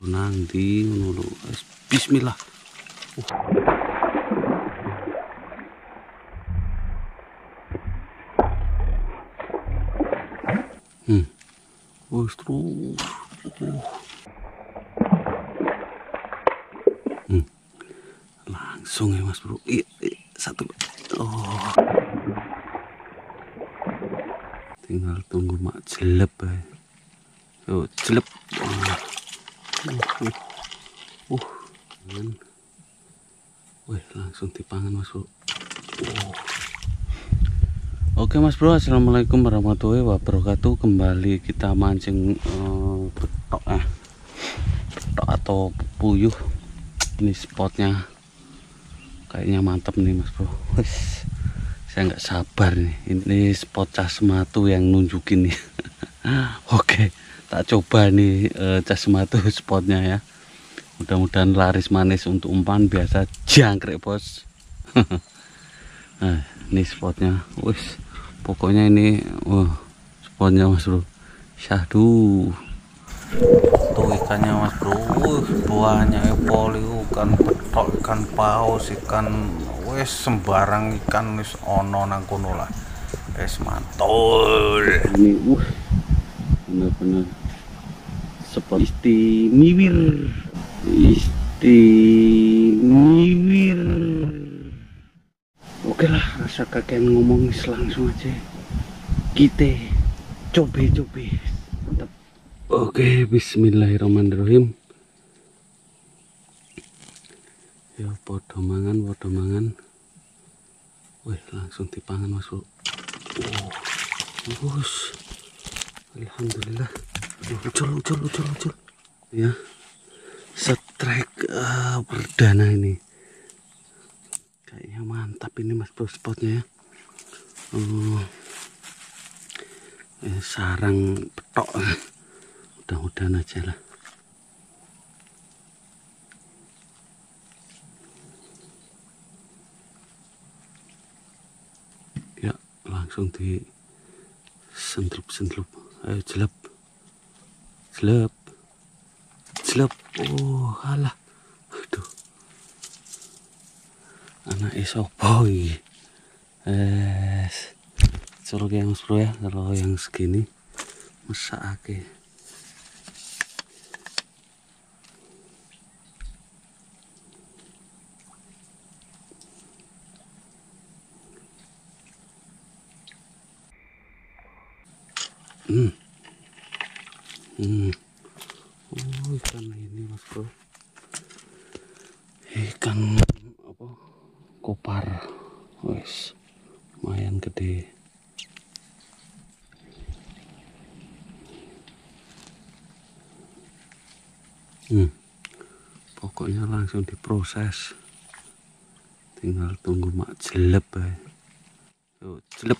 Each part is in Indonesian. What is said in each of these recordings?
nang di ngono. Bismillah. Terus. Langsung ya Mas Bro. Satu. Oh. Tinggal tunggu mak jelep ya. Yo jelep. Wih, langsung dipangan Mas Bro. Oke Mas Bro, assalamualaikum warahmatullahi wabarakatuh. Kembali kita mancing betok betok atau puyuh. Ini spotnya kayaknya mantap nih Mas Bro. Wih, saya nggak sabar nih. Ini spot Casmatu yang nunjukin nih. Oke, tak coba nih Casmatu spotnya ya. Mudah-mudahan laris manis untuk umpan, biasa jangkrik bos. Nah, ini spotnya. Wih, pokoknya ini spotnya Mas Bro. Syahdu. Tuh ikannya Mas Bro. Banyak poli, ikan betok, ikan paus, ikan wis sembarang ikan wis ono nang kono lah. Wis mantul. Ini bener-bener spot istimewa. Oke lah, rasa kakek ngomong langsung aja kita coba. Mantap. Oke, bismillahirrahmanirrahim. Ya podo mangan. Wih, langsung dipangan Mas Bro. Bagus. Alhamdulillah. Ucul. Ya. Strike perdana ini. Kayaknya mantap ini Mas Bro spotnya ya. Sarang petok. Mudah-mudahan aja lah. Ya, langsung di sentlup. Ayo jelep. Oh, alah. Aduh. Anak sopo iki. Suruh yang Mas Bro ya, kalau yang segini mesake. Ikan ini Mas Bro, ikan apa, kopar, wes lumayan gede. Pokoknya langsung diproses, tinggal tunggu mak jelep ya. Yo jelep.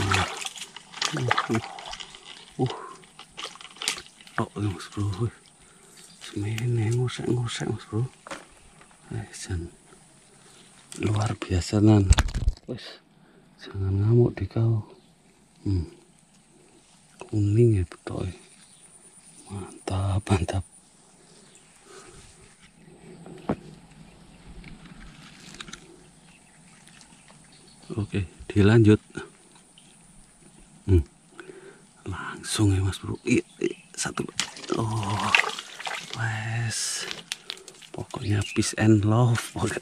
Tok Mas Bro. Semene ngusek Mas Bro. Jan luar biasa nan. Wes, jangan ngamuk di kau. Kuning ya betul. Mantap. Oke, dilanjut. Langsung ya Mas Bro. Satu. Oh, wes. Pokoknya peace and love.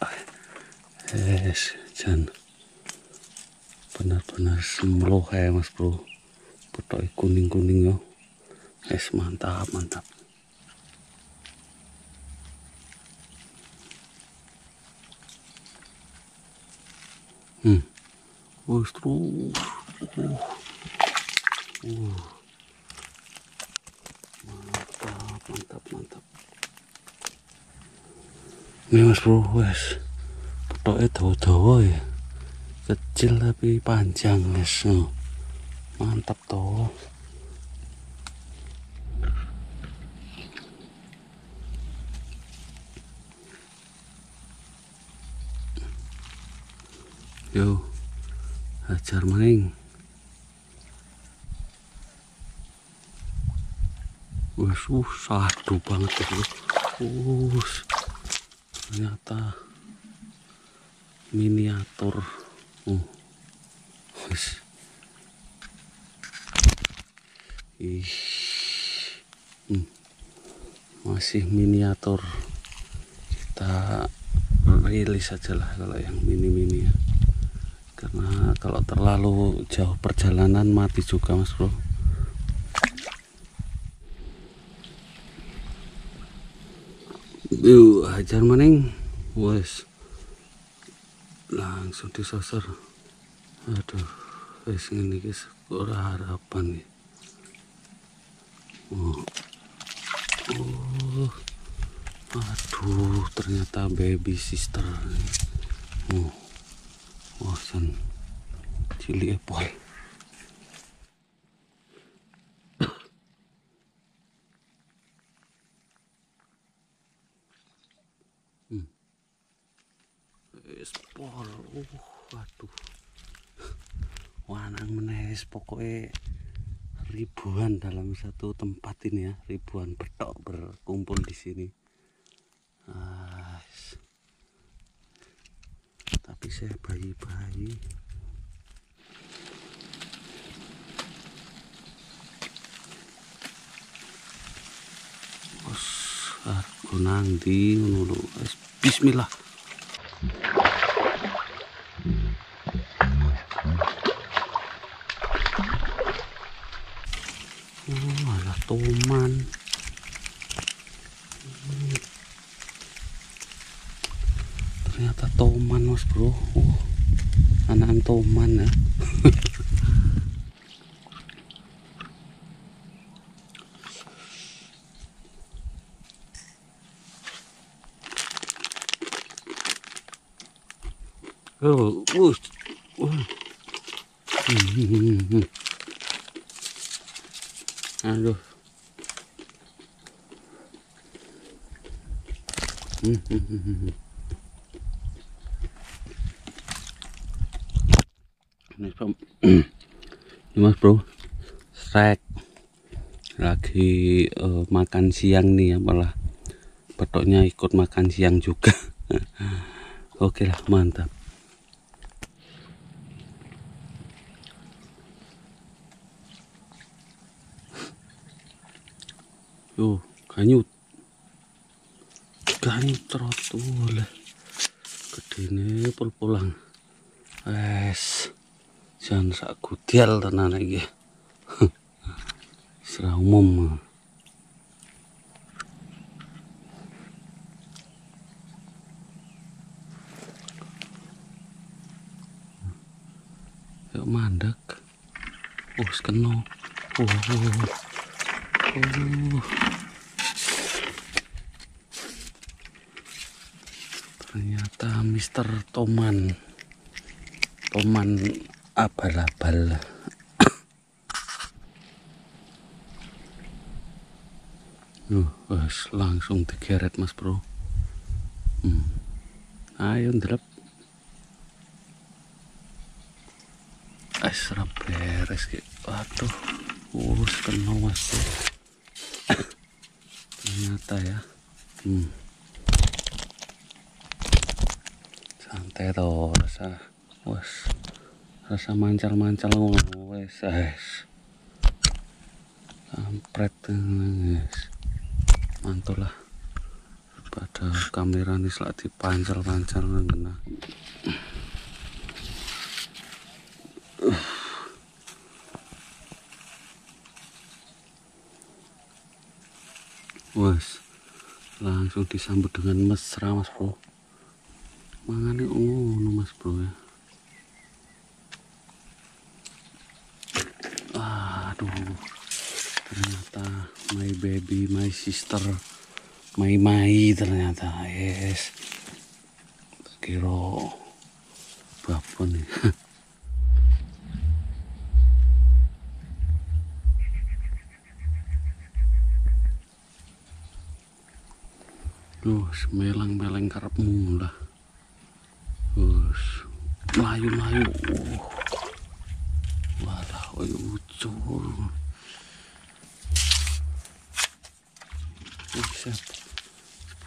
Yes, jan benar-benar semloh ya Mas Bro. Betok kuning yo. Yes, mantap. Terus. Mantap. Ini Mas Bro, wes. Betoknya dawa-dawa ya. Kecil tapi panjang, wes. Mantap toh. Yo, hajar maning. Wes, sadu banget ya. Ternyata miniatur. Ih, masih miniatur. Kita rilis aja lah kalau yang mini-mini ya, karena kalau terlalu jauh perjalanan mati juga mas bro. Yuk hajar maning, wes langsung disosor. Aduh, wes ini guys, ora harapan nih. Aduh, ternyata baby sister. Wasan cili epol. Espol. Waduh. Wanang menes pokoknya ribuan dalam satu tempat ini ya, ribuan betok berkumpul di sini. Tapi saya bayi-bayi. Gunang di ngono. Bismillah. Malah toman. Ternyata toman mas bro. Anak toman ya. Aduh. Ini mas bro, strike lagi makan siang nih ya, malah betoknya ikut makan siang juga. Oke lah, mantap. Ganyut trotul gedene pul-pulang. Jangan sak gudial tenan iki. Serah umum. Yuk mandek. Kena. Ternyata Mister Toman abal-abal. Langsung digeret mas bro. Ayo ndelep. Serap beres gitu. Waduh, kena mas bro. Ternyata ya. Santai toh rasa mancal-mancal wes kampret guys. Mantul lah, pada kamera nih selak dipancal-pancal kena. Langsung disambut dengan mesra mas bro. Mangane ngono mas bro ya. Aduh, ternyata my baby, my sister, my ternyata kira babon nih. Melang-meleng karepmu lah. Melayu-melayu. Walah, ucul.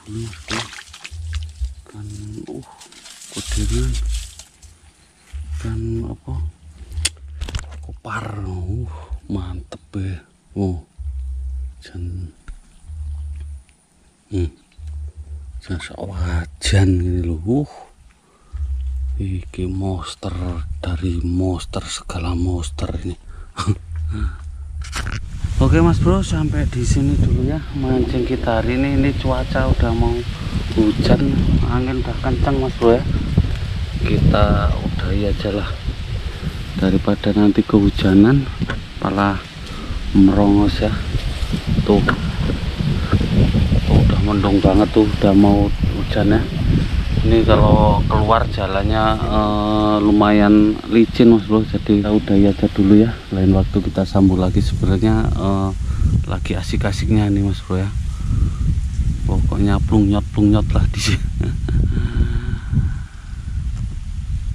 ini mas bro, kan kudiran kan apa kopar, mantep ya. Jan jan sawajan gini loh. Iki monster dari monster, segala monster ini. Oke mas bro, sampai di sini dulu ya mancing kita hari ini. Ini cuaca udah mau hujan, angin udah kencang mas bro ya. Kita udahi aja lah daripada nanti kehujanan malah merongos ya. Tuh udah mendung banget tuh, udah mau hujan ya. Ini kalau keluar jalannya lumayan licin mas bro, jadi kita udahi aja dulu ya. Lain waktu kita sambung lagi. Sebenarnya lagi asik-asiknya nih mas bro ya. Pokoknya plung nyot lah di sini.